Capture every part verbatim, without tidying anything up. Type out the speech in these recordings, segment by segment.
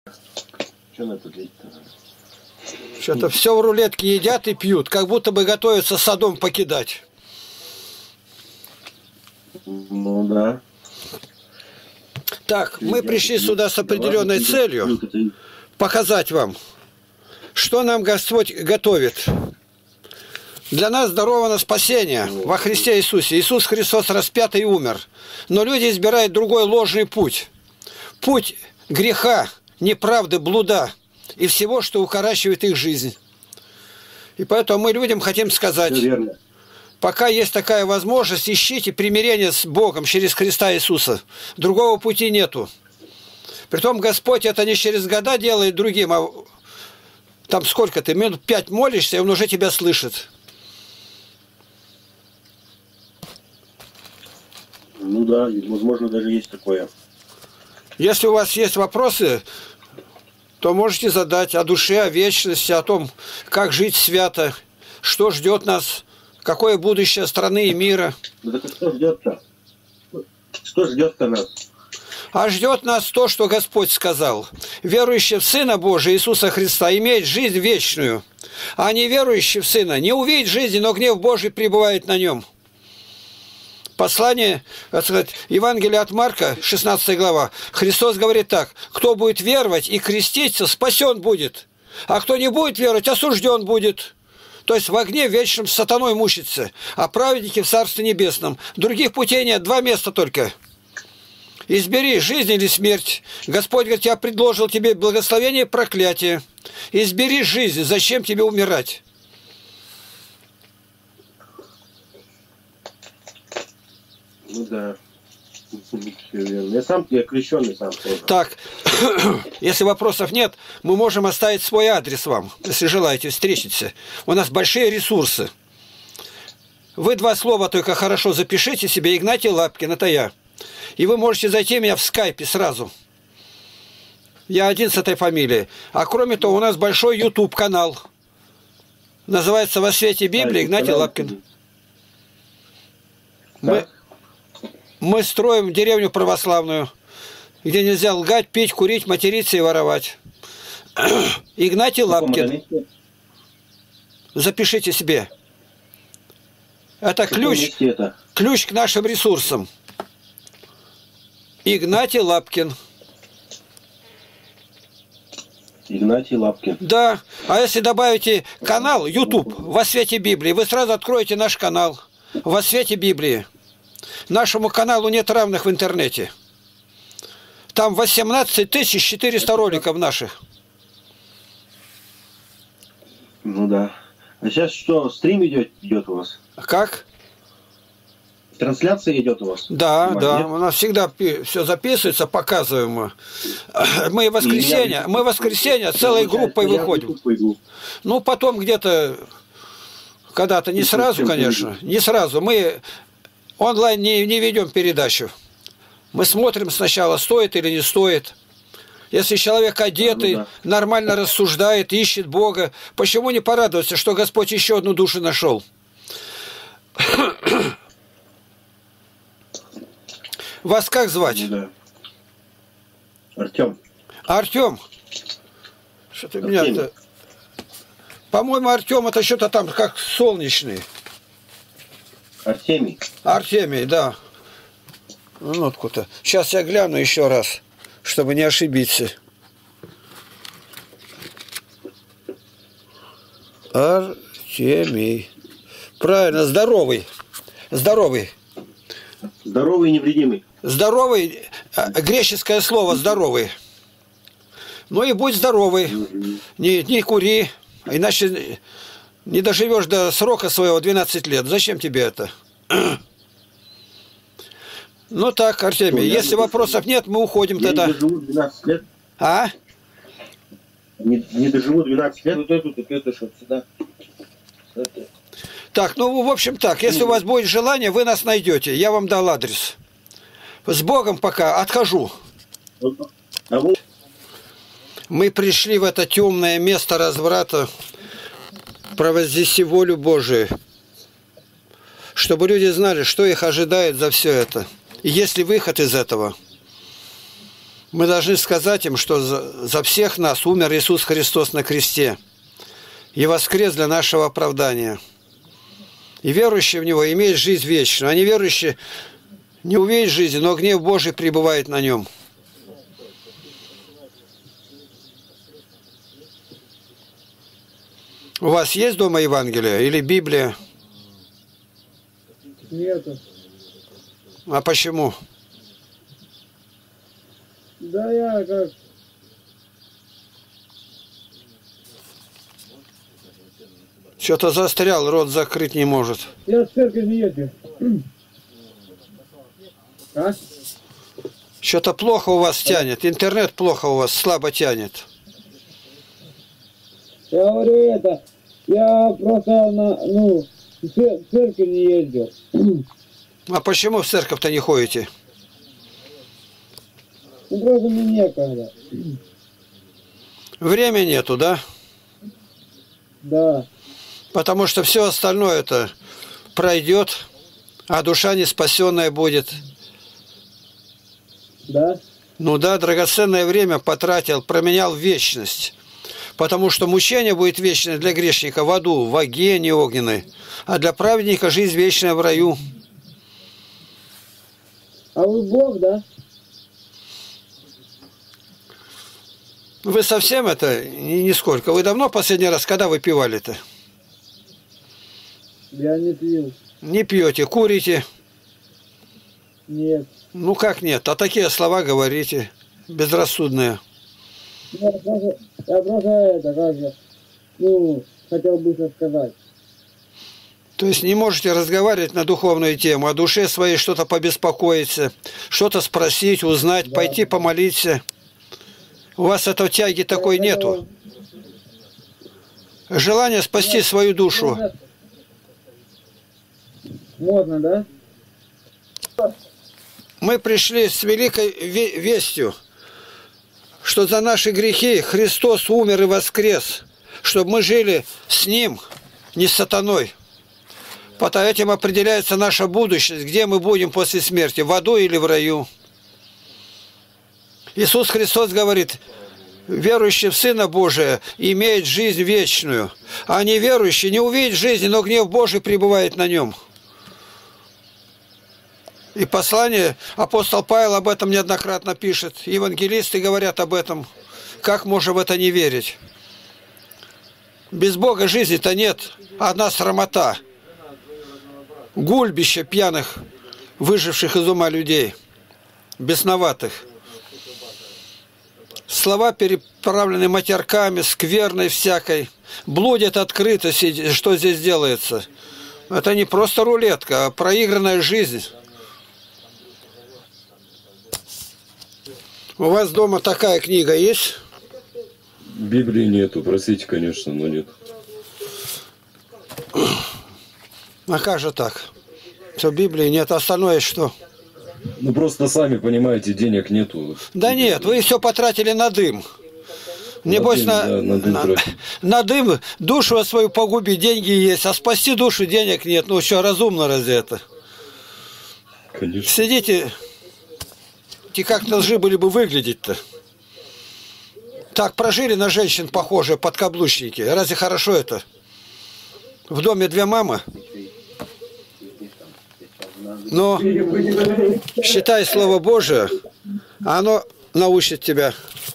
Что на это делать-то? Что-то все в рулетке едят и пьют, как будто бы готовятся Содом покидать. Ну да. Так, мы пришли сюда с определенной целью показать вам, что нам Господь готовит. Для нас даровано спасение во Христе Иисусе. Иисус Христос распят и умер. Но люди избирают другой ложный путь. Путь греха, неправды, блуда и всего, что укорачивает их жизнь. И поэтому мы людям хотим сказать, пока есть такая возможность, ищите примирение с Богом через Христа Иисуса. Другого пути нету. Притом Господь это не через года делает другим, а там сколько ты, минут пять молишься, и Он уже тебя слышит. Ну да, возможно, даже есть такое. Если у вас есть вопросы, то можете задать о душе, о вечности, о том, как жить свято, что ждет нас, какое будущее страны и мира. Ну так что ждет-то? Что ждет-то нас? А ждет нас то, что Господь сказал. Верующий в Сына Божия Иисуса Христа имеет жизнь вечную, а неверующий в Сына не увидит жизни, но гнев Божий пребывает на нем. Послание, так сказать, Евангелие от Марка, шестнадцатая глава, Христос говорит так: кто будет веровать и креститься, спасен будет, а кто не будет веровать, осужден будет. То есть в огне вечном с сатаной мучится, а праведники в Царстве Небесном. Других путей нет, два места только. Избери жизнь или смерть. Господь говорит, я предложил тебе благословение и проклятие. Избери жизнь, зачем тебе умирать? Ну да. Я сам, я крещенный сам тоже. Так, если вопросов нет, мы можем оставить свой адрес вам, если желаете встретиться. У нас большие ресурсы. Вы два слова только хорошо запишите себе: Игнатий Лапкин, это я. И вы можете зайти меня в скайпе сразу. Я один с этой фамилией. А кроме того, у нас большой YouTube канал. Называется «Во свете Библии» Игнатий Лапкин. Мы... Мы строим деревню православную, где нельзя лгать, пить, курить, материться и воровать. Игнатий Лапкин. Запишите себе. Это ключ, ключ к нашим ресурсам. Игнатий Лапкин. Игнатий Лапкин. Да. А если добавите канал YouTube «Во свете Библии», вы сразу откроете наш канал «Во свете Библии». Нашему каналу нет равных в интернете. Там восемнадцать тысяч четыреста роликов наших. Ну да. А сейчас что, стрим идет, идет у вас? Как? Трансляция идет у вас? Да, Снимать, да. нет? У нас всегда все записывается, показываем. Мы в воскресенье, мы в воскресенье целой группой выходим. Ну, потом где-то, когда-то, не сразу, конечно, не сразу. Мы онлайн не, не ведем передачу. Мы смотрим сначала, стоит или не стоит. Если человек одетый, ну, да. нормально рассуждает, ищет Бога, почему не порадоваться, что Господь еще одну душу нашел? Вас как звать? Ну, да. Артем. Артем. Что-то у меня-то... По-моему, Артем это что-то там как солнечный. Артемий. Артемий, да. Минутку-то. Сейчас я гляну еще раз, чтобы не ошибиться. Артемий. Правильно, здоровый. Здоровый. Здоровый и невредимый. Здоровый, греческое слово здоровый. Ну и будь здоровый. Не, не кури, иначе не доживешь до срока своего двенадцать лет. Зачем тебе это? Ну так, Артемий, что, если вопросов нет, мы уходим я тогда. Не доживу двенадцать лет. А? Не, не доживу двенадцать лет. Вот эту, так это, что сюда. Это. Так, ну, в общем так, если у вас будет желание, вы нас найдете. Я вам дал адрес. С Богом пока, отхожу. Мы пришли в это темное место разврата, провознеси волю Божию, чтобы люди знали, что их ожидает за все это. И есть ли выход из этого. Мы должны сказать им, что за, за всех нас умер Иисус Христос на кресте и воскрес для нашего оправдания. И верующие в Него имеют жизнь вечную, а неверующие не увидят жизни, но гнев Божий пребывает на нем. У вас есть дома Евангелие или Библия? Нету. А почему? Да я как... Что-то застрял, рот закрыть не может. Я в церковь не еду. А? Что-то плохо у вас тянет, интернет плохо у вас, слабо тянет. Я говорю это, я просто на, ну, в церковь не ездил. А почему в церковь-то не ходите? Ну просто мне некогда. Времени нету, да? Да. Потому что все остальное это пройдет, а душа не спасенная будет. Да? Ну да, драгоценное время потратил, променял в вечность. Потому что мучение будет вечное для грешника в аду, в огне огненной, а для праведника жизнь вечная в раю. А вы Бог, да? Вы совсем это, нисколько. Вы давно последний раз, когда вы пивали-то? Я не пил. Не пьете, курите? Нет. Ну как нет? А такие слова говорите, безрассудные. Я просто, я просто это, как же, ну, хотел бы сказать. То есть не можете разговаривать на духовную тему, о душе своей что-то побеспокоиться, что-то спросить, узнать, да. Пойти помолиться. У вас этого тяги такой я нету. Желание спасти я... свою душу. Можно, да? Мы пришли с великой вестью, что за наши грехи Христос умер и воскрес, чтобы мы жили с Ним, не с сатаной. Потому этим определяется наша будущность, где мы будем после смерти, в аду или в раю. Иисус Христос говорит, верующий в Сына Божия имеет жизнь вечную, а неверующий не увидит жизни, но гнев Божий пребывает на нем. И послание, апостол Павел об этом неоднократно пишет, евангелисты говорят об этом. Как можно в это не верить? Без Бога жизни-то нет, одна срамота. Гульбище пьяных, выживших из ума людей, бесноватых. Слова переправлены матерками, скверной всякой. Блудят открыто, что здесь делается. Это не просто рулетка, а проигранная жизнь. У вас дома такая книга есть? Библии нету, простите, конечно, но нет. А как же так? Что Библии нет, а остальное что? Ну просто сами понимаете, денег нету. Да нет, вы все потратили на дым. Небось, на, на, на, дым, на, на дым душу свою погубить, деньги есть, а спасти душу денег нет. Ну что, разумно разве это? Конечно. Сидите, и как должны были бы выглядеть-то? Так, прожили на женщин похожие, подкаблучники. Разве хорошо это? В доме две мамы. Но считай Слово Божие, оно научит тебя.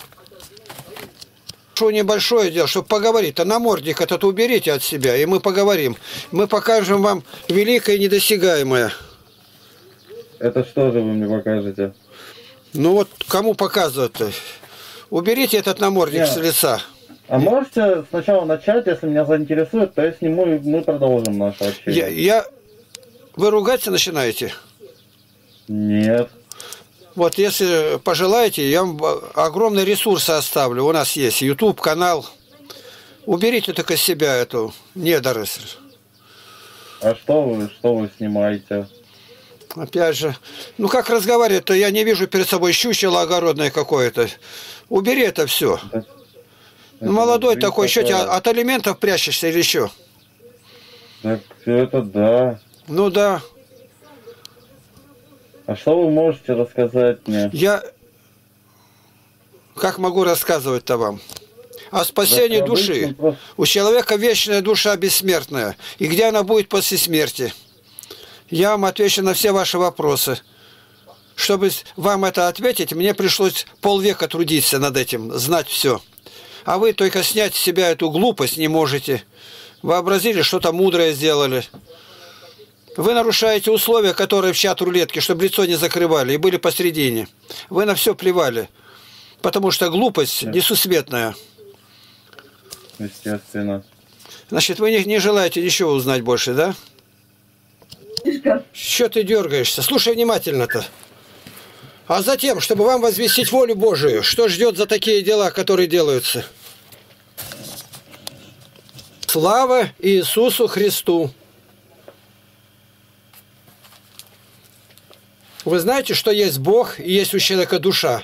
Что небольшое дело, чтобы поговорить, а намордник этот уберите от себя, и мы поговорим. Мы покажем вам великое и недосягаемое. Это что же вы мне покажете? Ну вот, кому показывать-то? Уберите этот намордник Нет. с лица. А можете сначала начать, если меня заинтересует, то я сниму, и мы продолжим наше общение. Я, я... Вы ругаться начинаете? Нет. Вот если пожелаете, я вам огромные ресурсы оставлю. У нас есть YouTube канал. Уберите только из себя эту недоросль. А что вы, что вы снимаете? Опять же, ну как разговаривать-то, я не вижу перед собой щучело огородное какое-то. Убери это все. Это, ну, молодой такой, еще тебя от алиментов прячешься или еще? Так это да. Ну да. А что вы можете рассказать мне? Я Как могу рассказывать-то вам? О спасении Да, души. обычно просто- У человека вечная душа бессмертная. И где она будет после смерти? Я вам отвечу на все ваши вопросы. Чтобы вам это ответить, мне пришлось полвека трудиться над этим, знать все. А вы только снять с себя эту глупость не можете. Вообразили, что-то мудрое сделали. Вы нарушаете условия, которые в чат-рулетке, чтобы лицо не закрывали, и были посередине. Вы на все плевали. Потому что глупость несусветная. Естественно. Значит, вы не, не желаете ничего узнать больше, да? Что ты дергаешься? Слушай внимательно-то. А затем, чтобы вам возвестить волю Божию, что ждет за такие дела, которые делаются? Слава Иисусу Христу! Вы знаете, что есть Бог и есть у человека душа?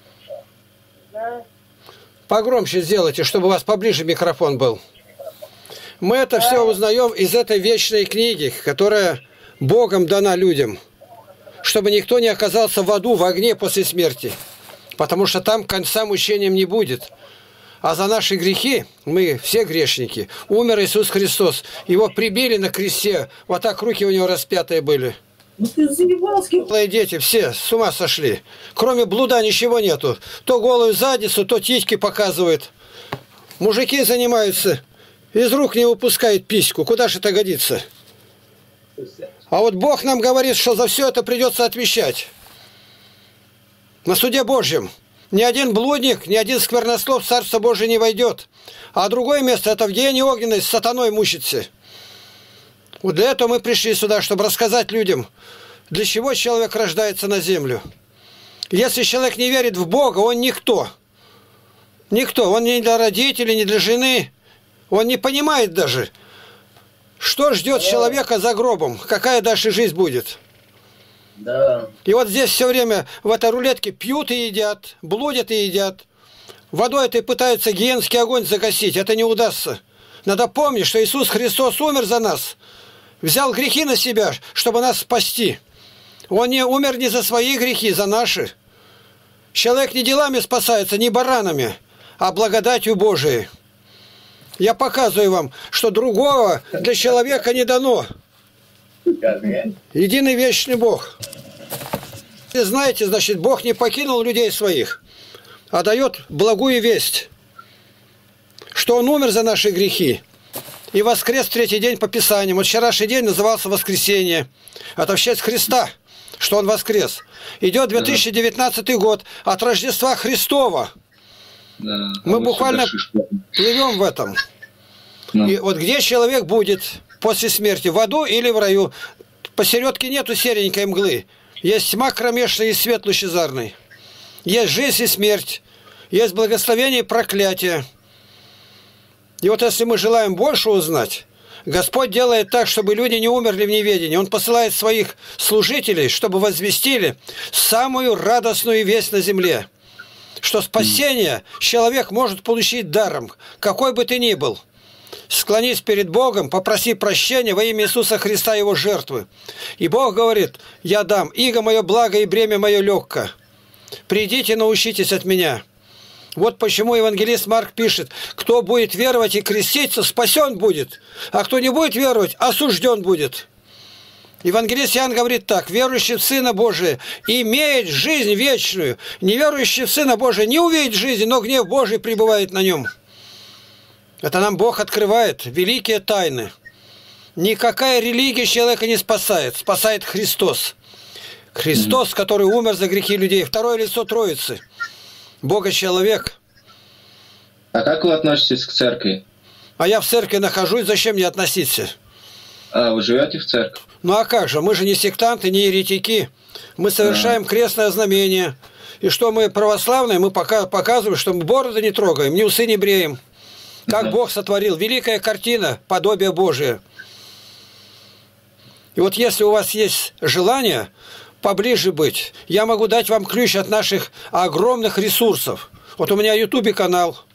Погромче сделайте, чтобы у вас поближе микрофон был. Мы это все узнаем из этой вечной книги, которая Богом дана людям, чтобы никто не оказался в аду, в огне после смерти, потому что там конца мучениям не будет. А за наши грехи, мы все грешники, умер Иисус Христос, его прибили на кресте, вот так руки у него распятые были. Ну ты заебалский. Малые дети все с ума сошли. Кроме блуда ничего нету. То голую задницу, то титьки показывают. Мужики занимаются, из рук не выпускают письку. Куда же это годится? А вот Бог нам говорит, что за все это придется отвечать. На суде Божьем. Ни один блудник, ни один сквернослов в Царство Божие не войдет. А другое место, это в гиене огненной с сатаной мучится. Вот для этого мы пришли сюда, чтобы рассказать людям, для чего человек рождается на землю. Если человек не верит в Бога, он никто. Никто. Он не для родителей, не для жены. Он не понимает даже, что ждет человека за гробом, какая дальше жизнь будет. Да. И вот здесь все время в этой рулетке пьют и едят, блудят и едят. Водой этой пытаются гиенский огонь загасить. Это не удастся. Надо помнить, что Иисус Христос умер за нас. Взял грехи на себя, чтобы нас спасти. Он не умер не за свои грехи, за наши. Человек не делами спасается, не баранами, а благодатью Божией. Я показываю вам, что другого для человека не дано. Единый вечный Бог. И знаете, значит, Бог не покинул людей своих, а дает благую весть, что Он умер за наши грехи и воскрес в третий день по Писаниям. Вот вчерашний день назывался воскресенье. Это в честь Христа, что Он воскрес. Идет две тысячи девятнадцатый год от Рождества Христова. Да, Мы а буквально сюда плывем в этом. Ну. И вот где человек будет после смерти, в аду или в раю? Посередке нету серенькой мглы. Есть тьма кромешная и свет лучезарный. Есть жизнь и смерть. Есть благословение и проклятие. И вот если мы желаем больше узнать, Господь делает так, чтобы люди не умерли в неведении. Он посылает своих служителей, чтобы возвестили самую радостную весть на земле. Что спасение человек может получить даром, какой бы ты ни был. Склонись перед Богом, попроси прощения во имя Иисуса Христа, Его жертвы. И Бог говорит: я дам, иго мое благо и бремя мое легко. Придите, научитесь от меня. Вот почему евангелист Марк пишет: кто будет веровать и креститься, спасен будет, а кто не будет веровать, осужден будет. Евангелист Иоанн говорит так: верующий в Сына Божия имеет жизнь вечную, неверующий в Сына Божия не увидит жизни, но гнев Божий пребывает на нем. Это нам Бог открывает великие тайны. Никакая религия человека не спасает, спасает Христос. Христос, который умер за грехи людей, второе лицо Троицы. Бога-человек. А как вы относитесь к церкви? А я в церкви нахожусь, зачем мне относиться? А, вы живете в церкви? Ну а как же, мы же не сектанты, не еретики. Мы совершаем а. крестное знамение. И что мы православные, мы пока показываем, что мы бороды не трогаем, ни усы не бреем. Как да. Бог сотворил. Великая картина, подобие Божие. И вот если у вас есть желание поближе быть, я могу дать вам ключ от наших огромных ресурсов. Вот у меня в Ютубе канал,